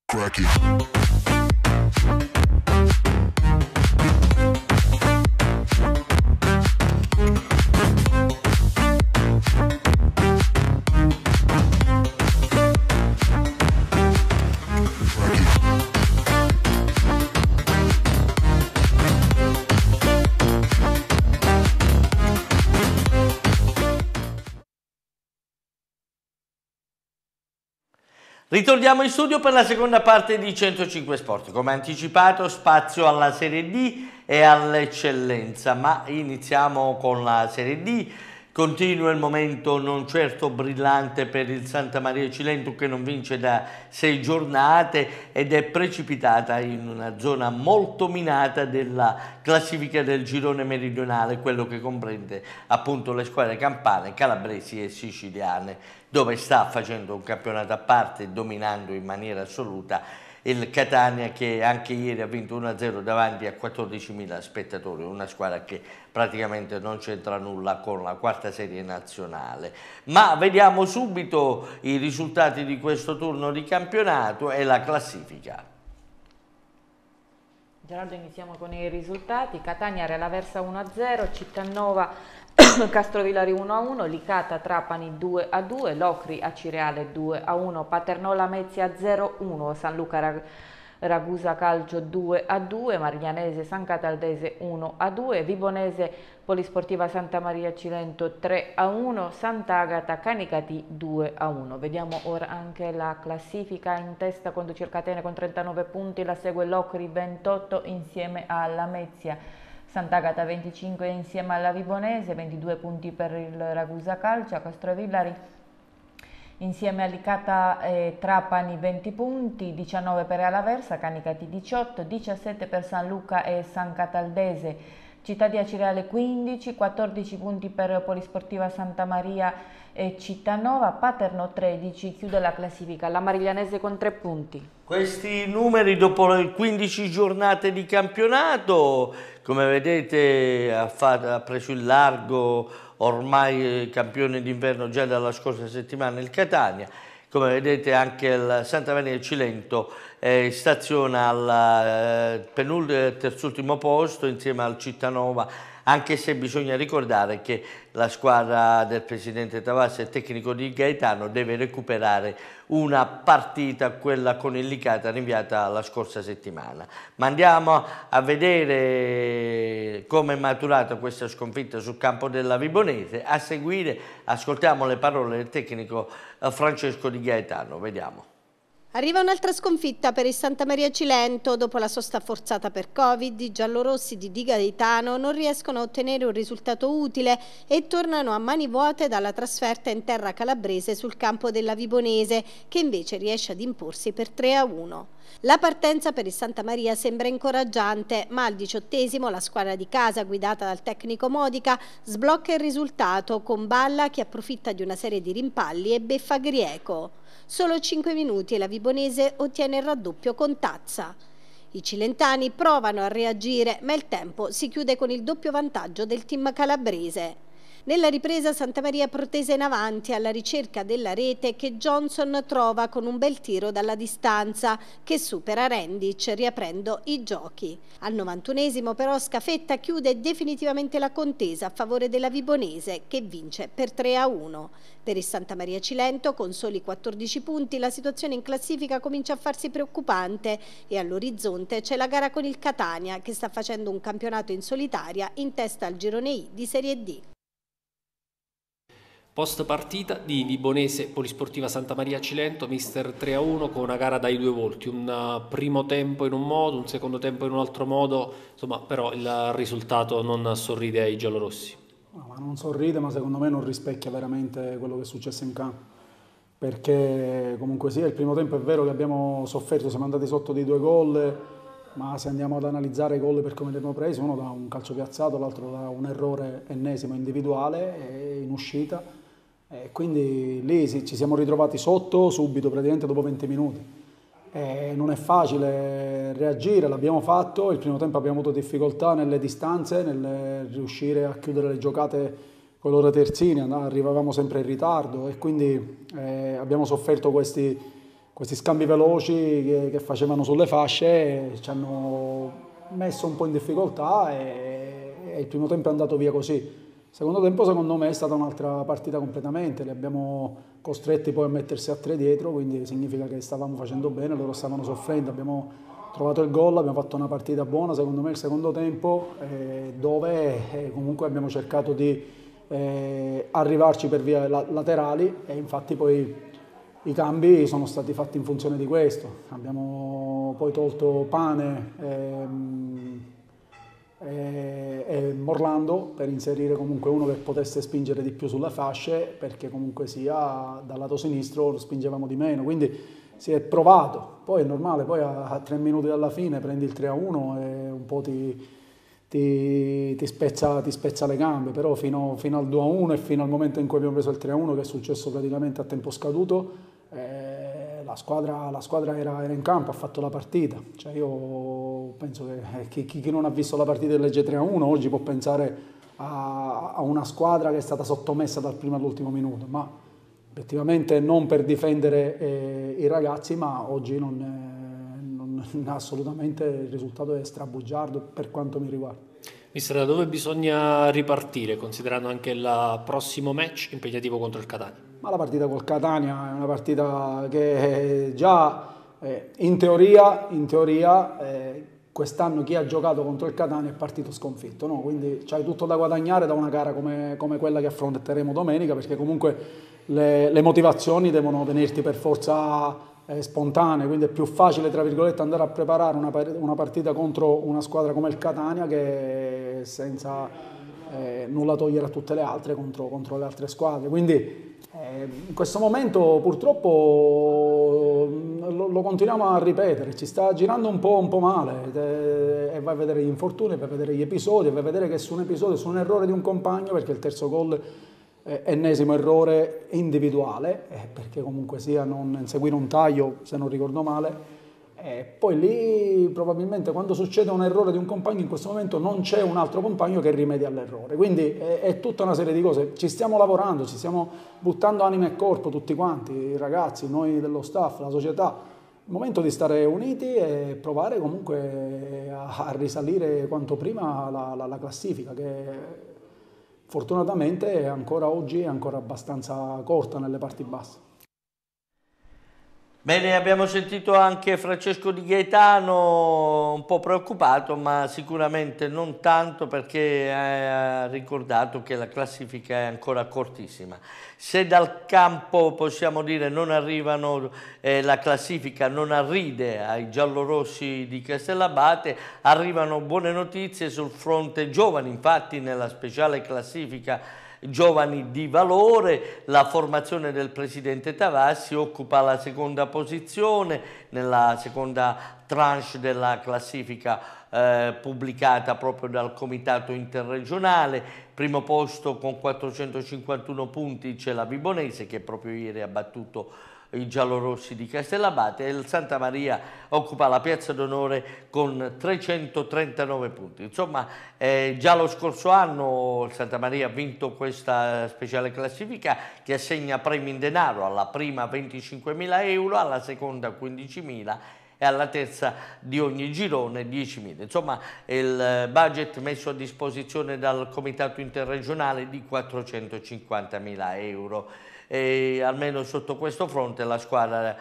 Crack it. Ritorniamo in studio per la seconda parte di 105 Sport. Come anticipato, spazio alla Serie D e all'eccellenza, ma iniziamo con la Serie D. Continua il momento non certo brillante per il Santa Maria Cilento, che non vince da 6 giornate ed è precipitata in una zona molto minata della classifica del girone meridionale, quello che comprende appunto le squadre campane, calabresi e siciliane, dove sta facendo un campionato a parte, dominando in maniera assoluta il Catania, che anche ieri ha vinto 1-0 davanti a 14.000 spettatori, una squadra che praticamente non c'entra nulla con la quarta serie nazionale. Ma vediamo subito i risultati di questo turno di campionato e la classifica. Gerardo, iniziamo con i risultati. Catania Real Aversa 1-0, Cittanova Castrovillari 1-1, Licata Trapani 2-2, Locri Acireale 2-1, Paternò Lamezia 0-1, San Luca Ragusa Calcio 2-2, Mariglianese San Cataldese 1-2, Vibonese Polisportiva Santa Maria Cilento 3-1, Sant'Agata Canicati 2-1. Vediamo ora anche la classifica. In testa conduce il Catania con 39 punti, la segue Locri 28 insieme a Lamezia. Sant'Agata 25 insieme alla Vibonese, 22 punti per il Ragusa Calcio, Castrovillari insieme a Licata Trapani 20 punti, 19 per Alaversa, Canicati 18, 17 per San Luca e San Cataldese, Città di Acireale 15, 14 punti per Polisportiva Santa Maria e Cittanova, Paternò 13, chiude la classifica, la Mariglianese con 3 punti. Questi numeri dopo le 15 giornate di campionato, come vedete ha preso il largo ormai campione d'inverno già dalla scorsa settimana il Catania. Come vedete anche il Santa Maria Cilento staziona al terzultimo posto insieme al Cittanova, anche se bisogna ricordare che la squadra del presidente Tavassi e tecnico di Gaetano deve recuperare una partita, quella con il Licata, rinviata la scorsa settimana. Ma andiamo a vedere come è maturata questa sconfitta sul campo della Vibonese. A seguire ascoltiamo le parole del tecnico Francesco Di Gaetano. Vediamo. Arriva un'altra sconfitta per il Santa Maria Cilento. Dopo la sosta forzata per Covid, i giallorossi di Di Gaetano non riescono a ottenere un risultato utile e tornano a mani vuote dalla trasferta in terra calabrese sul campo della Vibonese, che invece riesce ad imporsi per 3-1. La partenza per il Santa Maria sembra incoraggiante, ma al 18° la squadra di casa, guidata dal tecnico Modica, sblocca il risultato con Balla che approfitta di una serie di rimpalli e beffa Grieco. Solo 5 minuti e la Vibonese ottiene il raddoppio con Tazza. I cilentani provano a reagire, ma il tempo si chiude con il doppio vantaggio del team calabrese. Nella ripresa Santa Maria protesa in avanti alla ricerca della rete che Johnson trova con un bel tiro dalla distanza che supera Rendic riaprendo i giochi. Al 91° però Scafetta chiude definitivamente la contesa a favore della Vibonese che vince per 3-1. Per il Santa Maria Cilento con soli 14 punti la situazione in classifica comincia a farsi preoccupante e all'orizzonte c'è la gara con il Catania che sta facendo un campionato in solitaria in testa al girone I di Serie D. Post partita di Vibonese Polisportiva Santa Maria Cilento, mister 3-1 con una gara dai due volti, un primo tempo in un modo, un secondo tempo in un altro modo, insomma però il risultato non sorride ai giallorossi. Ma non sorride, ma secondo me non rispecchia veramente quello che è successo in campo, perché comunque sia il primo tempo è vero che abbiamo sofferto, siamo andati sotto di 2 gol, ma se andiamo ad analizzare i gol per come li abbiamo presi, uno da un calcio piazzato, l'altro da un errore ennesimo individuale in uscita. E quindi lì ci siamo ritrovati sotto subito, praticamente dopo 20 minuti. Non è facile reagire, l'abbiamo fatto, il primo tempo abbiamo avuto difficoltà nelle distanze, nel riuscire a chiudere le giocate con i loro terzini, arrivavamo sempre in ritardo e quindi abbiamo sofferto questi questi scambi veloci che facevano sulle fasce ci hanno messo un po' in difficoltà e il primo tempo è andato via così. Il secondo tempo secondo me è stata un'altra partita completamente, li abbiamo costretti poi a mettersi a 3 dietro, quindi significa che stavamo facendo bene, loro stavano soffrendo, abbiamo trovato il gol, abbiamo fatto una partita buona secondo me il secondo tempo, dove comunque abbiamo cercato di arrivarci per via laterali e infatti poi i cambi sono stati fatti in funzione di questo. Abbiamo poi tolto Pane e Morlando per inserire comunque uno che potesse spingere di più sulle fasce, perché comunque sia dal lato sinistro lo spingevamo di meno, quindi si è provato. Poi è normale, poi a 3 minuti dalla fine prendi il 3-1 e un po' ti spezza le gambe, però fino al 2-1 e fino al momento in cui abbiamo preso il 3-1, che è successo praticamente a tempo scaduto, la squadra era in campo, ha fatto la partita. Cioè io penso che chi non ha visto la partita del Legge 3-1 oggi può pensare a una squadra che è stata sottomessa dal primo all'ultimo minuto, ma effettivamente non per difendere i ragazzi, ma oggi assolutamente il risultato è strabugiardo per quanto mi riguarda. Mister, da dove bisogna ripartire, considerando anche il prossimo match impegnativo contro il Catania? Ma la partita col Catania è una partita che già in teoria quest'anno chi ha giocato contro il Catania è partito sconfitto, no? Quindi c'hai tutto da guadagnare da una gara come quella che affronteremo domenica, perché comunque le motivazioni devono venirti per forza spontanee, quindi è più facile tra virgolette andare a preparare una partita contro una squadra come il Catania che senza nulla togliere a tutte le altre contro le altre squadre. Quindi in questo momento purtroppo lo continuiamo a ripetere, ci sta girando un po' male e vai a vedere gli infortuni, vai a vedere gli episodi, vai a vedere che su un episodio, su un errore di un compagno, perché il terzo gol ennesimo errore individuale, perché comunque sia non inseguire un taglio, se non ricordo male, poi lì probabilmente quando succede un errore di un compagno in questo momento non c'è un altro compagno che rimedia all'errore, quindi è tutta una serie di cose, ci stiamo lavorando, ci stiamo buttando anima e corpo tutti quanti, i ragazzi, noi dello staff, la società, il momento di stare uniti e provare comunque a risalire quanto prima la classifica, che fortunatamente ancora oggi è ancora abbastanza corta nelle parti basse. Bene, abbiamo sentito anche Francesco Di Gaetano un po' preoccupato, ma sicuramente non tanto, perché ha ricordato che la classifica è ancora cortissima. Se dal campo possiamo dire non arrivano, la classifica non arride ai giallorossi di Castellabate, arrivano buone notizie sul fronte giovani. Infatti nella speciale classifica giovani di valore, la formazione del presidente Tavassi occupa la seconda posizione nella seconda tranche della classifica pubblicata proprio dal comitato interregionale. Primo posto con 451 punti c'è la Vibonese, che proprio ieri ha battuto i giallorossi di Castellabate, e il Santa Maria occupa la piazza d'onore con 339 punti. Insomma, già lo scorso anno il Santa Maria ha vinto questa speciale classifica che assegna premi in denaro: alla prima 25.000 euro, alla seconda 15.000 e alla terza di ogni girone 10.000. Insomma, il budget messo a disposizione dal comitato interregionale di 450.000 euro. E almeno sotto questo fronte la squadra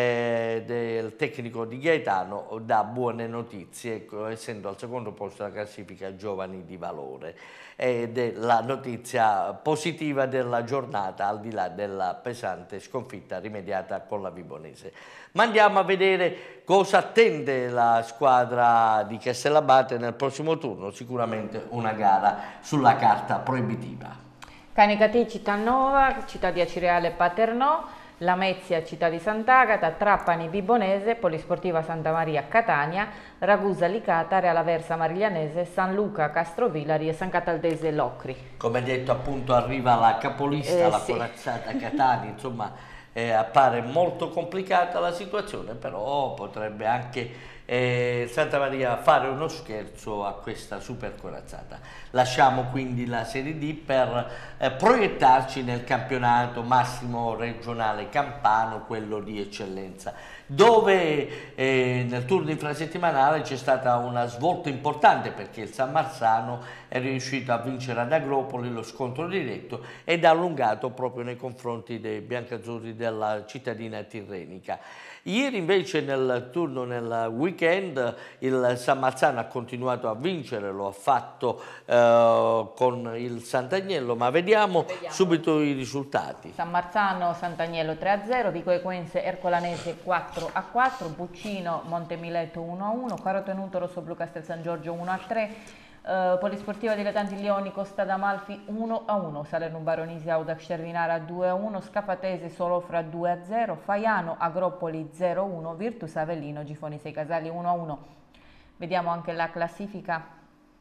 del tecnico Di Gaetano dà buone notizie, essendo al secondo posto della classifica giovani di valore, ed è la notizia positiva della giornata, al di là della pesante sconfitta rimediata con la Vibonese. Ma andiamo a vedere cosa attende la squadra di Castellabate nel prossimo turno. Sicuramente una gara sulla carta proibitiva. Canicati Cittànova, Città di Acireale Paternò, Lamezia Città di Sant'Agata, Trapani Vibonese, Polisportiva Santa Maria Catania, Ragusa Licata, Reala Versa Mariglianese, San Luca Castrovillari e San Cataldese Locri. Come detto, appunto, arriva la capolista, la sì. corazzata Catania. Insomma, appare molto complicata la situazione, però potrebbe anche Santa Maria fare uno scherzo a questa super corazzata. Lasciamo quindi la Serie D per proiettarci nel campionato massimo regionale campano, quello di eccellenza, dove nel turno infrasettimanale c'è stata una svolta importante, perché il San Marzano è riuscito a vincere ad Agropoli lo scontro diretto ed ha allungato proprio nei confronti dei biancazzurri della cittadina tirrenica. Ieri invece nel weekend il San Marzano ha continuato a vincere, lo ha fatto con il Sant'Agnello, ma vediamo subito i risultati. San Marzano Sant'Agnello 3-0, Vico Equense Ercolanese 4-4, Buccino Montemileto 1-1, Carotenuto Rossoblu Castel San Giorgio 1-3, Polisportiva Dilettanti Lioni Costa d'Amalfi 1-1, Salerno Baronisi Audax Cervinara 2-1, Scafatese Solofra 2-0, Faiano Agropoli 0-1, Virtus Avellino Gifoni 6 Casali 1-1. Vediamo anche la classifica.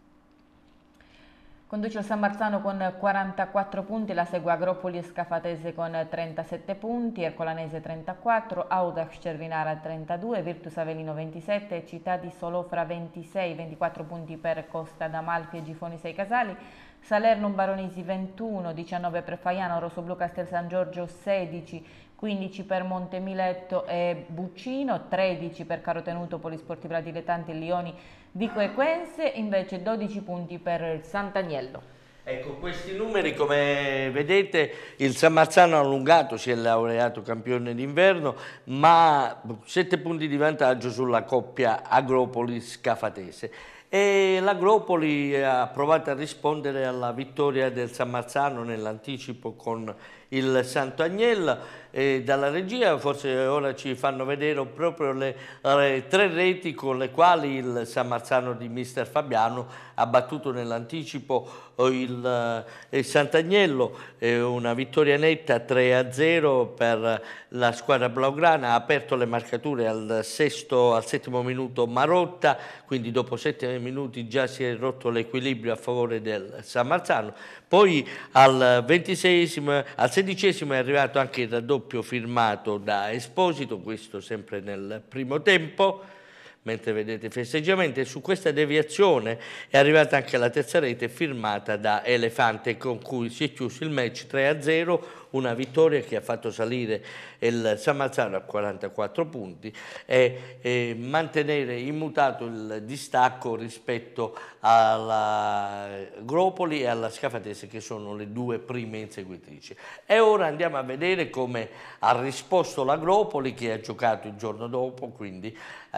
Conduce il San Marzano con 44 punti, la segue Agropoli e Scafatese con 37 punti, Ercolanese 34, Audax Cervinara 32, Virtus Avellino 27, Città di Solofra 26, 24 punti per Costa d'Amalfi e Gifoni 6 Casali, Salerno Baronisi 21, 19 per Faiano, Rossoblu Castel San Giorgio 16, 15 per Montemiletto e Buccino, 13 per Carotenuto, Polisportiva Dilettanti Lioni, Vico Equense, invece 12 punti per il Sant'Agnello. Ecco, questi numeri, come vedete, il San Marzano ha allungato, si è laureato campione d'inverno, ma 7 punti di vantaggio sulla coppia Agropoli-Scafatese. E l'Agropoli ha provato a rispondere alla vittoria del San Marzano nell'anticipo con il Sant'Agnello, e dalla regia forse ora ci fanno vedere proprio le 3 reti con le quali il San Marzano di mister Fabiano ha battuto nell'anticipo il Sant'Agnello, una vittoria netta 3-0 per la squadra blaugrana. Ha aperto le marcature al 7° minuto Marotta, quindi dopo 7 minuti già si è rotto l'equilibrio a favore del San Marzano. Poi al 16° è arrivato anche il raddoppio firmato da Esposito, questo sempre nel primo tempo, mentre vedete i festeggiamenti. E su questa deviazione è arrivata anche la terza rete firmata da Elefante, con cui si è chiuso il match 3-0, una vittoria che ha fatto salire il San Marzano a 44 punti e mantenere immutato il distacco rispetto alla Agropoli e alla Scafatese, che sono le 2 prime inseguitrici. E ora andiamo a vedere come ha risposto l'Agropoli, che ha giocato il giorno dopo, quindi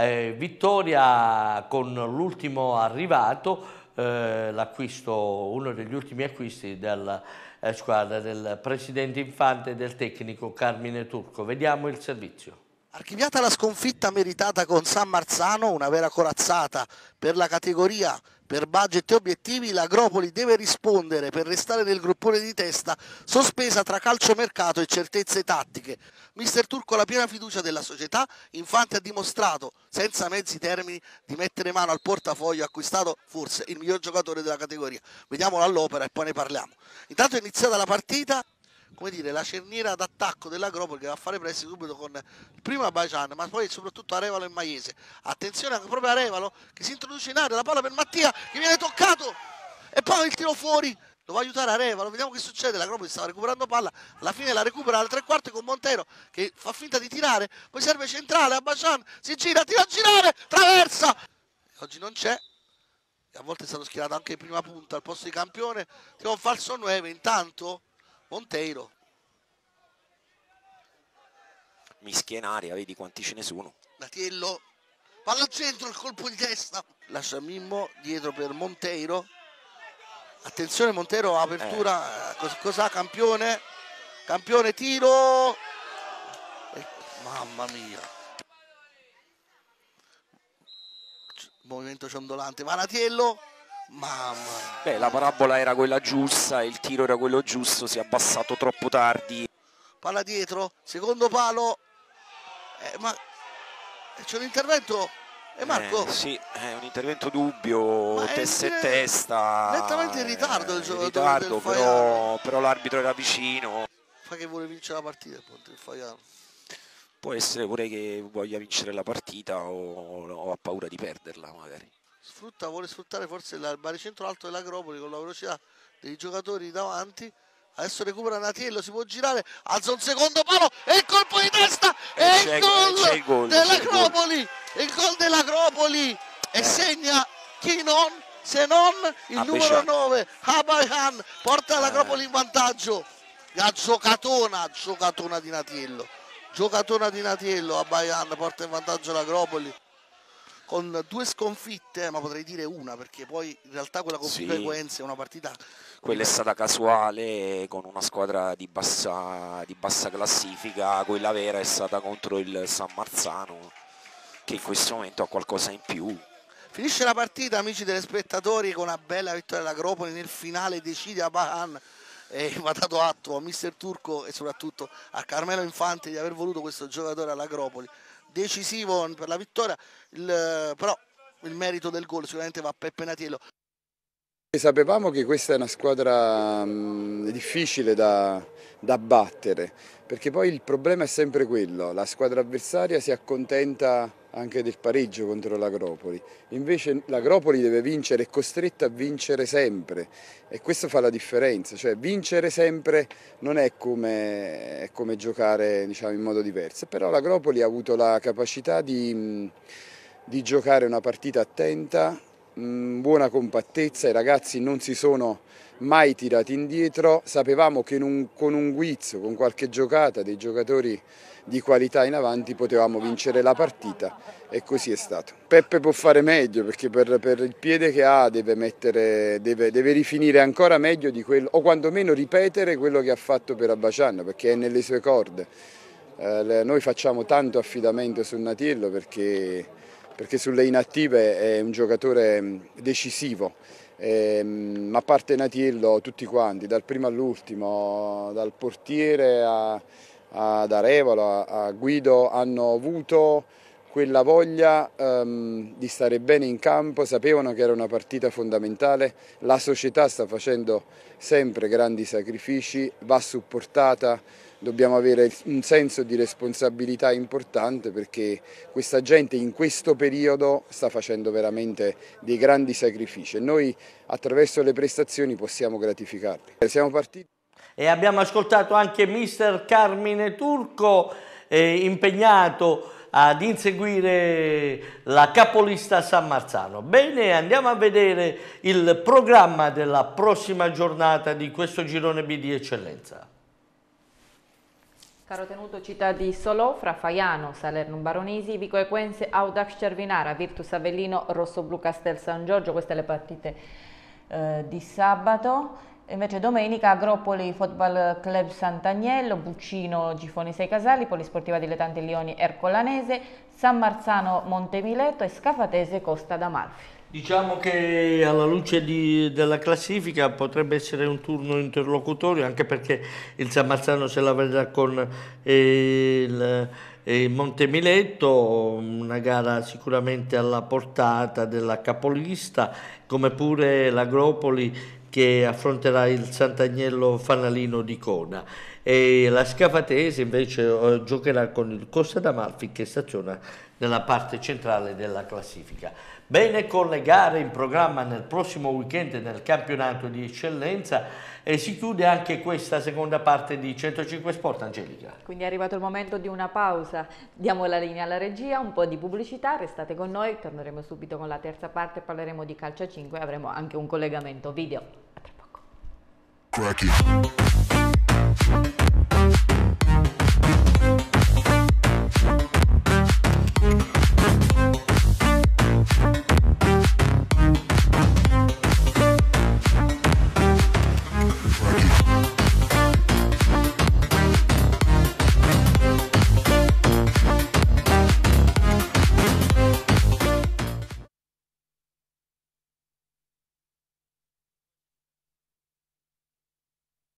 vittoria con l'ultimo arrivato, l'acquisto, uno degli ultimi acquisti della squadra del presidente Infante e del tecnico Carmine Turco. Vediamo il servizio. Archiviata la sconfitta meritata con San Marzano, una vera corazzata per la categoria, per budget e obiettivi, l'Agropoli deve rispondere per restare nel gruppone di testa, sospesa tra calciomercato e certezze tattiche. Mister Turco ha la piena fiducia della società, Infante ha dimostrato, senza mezzi termini, di mettere mano al portafoglio acquistato forse il miglior giocatore della categoria. Vediamolo all'opera e poi ne parliamo. Intanto è iniziata la partita, come dire, la cerniera d'attacco dell'Agropoli, che va a fare pressi subito con il primo Abacian, ma poi soprattutto Arevalo e Maiese. Attenzione anche proprio Arevalo che si introduce in area, la palla per Mattia che viene toccato e poi il tiro fuori, lo va a aiutare Arevalo. Vediamo che succede. L'Agropoli stava recuperando palla, alla fine la recupera al 3/4 con Montero che fa finta di tirare, poi serve centrale, Abacian si gira, tira a girare, traversa, oggi non c'è. A volte è stato schierato anche in prima punta al posto di Campione, tira un falso 9. Intanto Monteiro mischia in aria, vedi quanti ce ne sono. Latiello, palla al centro, il colpo di testa, lascia Mimmo dietro per Monteiro. Attenzione, Monteiro, apertura, cos'ha Campione? Campione, tiro, mamma mia, movimento ciondolante, Vanatiello, mamma mia. Beh, la parabola era quella giusta, il tiro era quello giusto, si è abbassato troppo tardi. Palla dietro, secondo palo, ma c'è un intervento, Marco? Sì, è un intervento dubbio, testa e testa. Nettamente in ritardo il giocatore del Faiano. Però l'arbitro era vicino. Fa che vuole vincere la partita, appunto, il Faiano. Può essere pure che voglia vincere la partita o ha paura di perderla magari. Vuole sfruttare forse il baricentro alto dell'Agropoli con la velocità dei giocatori davanti. Adesso recupera Natiello, si può girare, alza un secondo palo e il colpo di testa e il gol dell'Agropoli, il gol dell'Agropoli e segna chi non se non il numero 9 Abayan, porta l'Agropoli in vantaggio. Giocatona di Natiello, Abayan porta in vantaggio l'Agropoli con 2 sconfitte, ma potrei dire una, perché poi in realtà quella con frequenza è una partita. Quella è stata casuale, con una squadra di bassa classifica. Quella vera è stata contro il San Marzano, che in questo momento ha qualcosa in più. Finisce la partita, amici telespettatori, con una bella vittoria dell'Agropoli. Nel finale decide Abayan e va dato atto a mister Turco e soprattutto a Carmelo Infante di aver voluto questo giocatore all'Agropoli. Decisivo per la vittoria, però il merito del gol sicuramente va a Peppe Natiello. Sapevamo che questa è una squadra difficile da battere, perché poi il problema è sempre quello: la squadra avversaria si accontenta anche del pareggio contro l'Agropoli, invece l'Agropoli deve vincere, è costretta a vincere sempre, e questo fa la differenza. Cioè vincere sempre non è come giocare, diciamo, in modo diverso, però l'Agropoli ha avuto la capacità di giocare una partita attenta, buona compattezza, i ragazzi non si sono mai tirati indietro, sapevamo che con un guizzo, con qualche giocata dei giocatori di qualità in avanti potevamo vincere la partita, e così è stato. Peppe può fare meglio, perché per il piede che ha deve rifinire ancora meglio di quello, o quantomeno ripetere quello che ha fatto per Abacian, perché è nelle sue corde. Noi facciamo tanto affidamento su Natiello perché sulle inattive è un giocatore decisivo, ma a parte Natiello tutti quanti, dal primo all'ultimo, dal portiere ad Arevalo a Guido, hanno avuto quella voglia di stare bene in campo, sapevano che era una partita fondamentale. La società sta facendo sempre grandi sacrifici, va supportata. Dobbiamo avere un senso di responsabilità importante, perché questa gente in questo periodo sta facendo veramente dei grandi sacrifici e noi attraverso le prestazioni possiamo gratificarli. Siamo partiti. E abbiamo ascoltato anche mister Carmine Turco, impegnato ad inseguire la capolista San Marzano. Bene, andiamo a vedere il programma della prossima giornata di questo girone B di eccellenza. Carotenuto Città di Solofra, Faiano, Salernum Baronisi, Vico Equense, Audax Cervinara, Virtus Avellino, Rossoblu Castel San Giorgio. Queste le partite di sabato. Invece domenica Agropoli Football Club Sant'Agnello, Buccino Gifoni Sei Casali, Polisportiva Dilettanti Lioni Ercolanese, San Marzano Montemileto e Scafatese Costa d'Amalfi. Diciamo che alla luce della classifica potrebbe essere un turno interlocutorio, anche perché il San Marzano se la vedrà con il Montemiletto, una gara sicuramente alla portata della capolista, come pure l'Agropoli che affronterà il Sant'Agnello Fanalino di Cona, e la Scafatese invece giocherà con il Costa d'Amalfi, che staziona nella parte centrale della classifica. Bene, con le gare in programma nel prossimo weekend nel campionato di eccellenza, e si chiude anche questa seconda parte di 105 Sport. Angelica. Quindi è arrivato il momento di una pausa, diamo la linea alla regia, un po' di pubblicità, restate con noi, torneremo subito con la terza parte, parleremo di calcio a 5 e avremo anche un collegamento video. A tra poco.